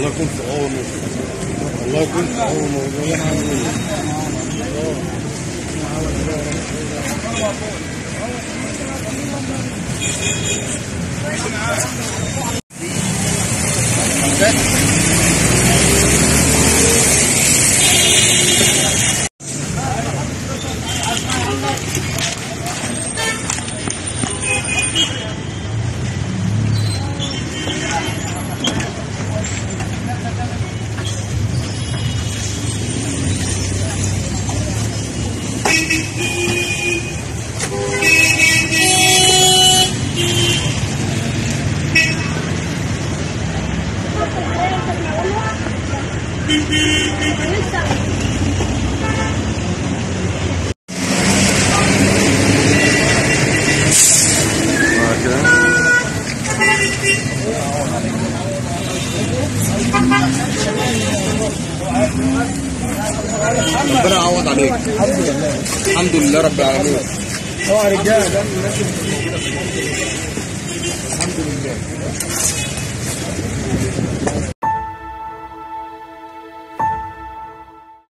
يكون في عونه. الله يكون في عونه. ربنا يعوض عليك. الحمد لله رب العالمين. هو رجاله الحمد لله.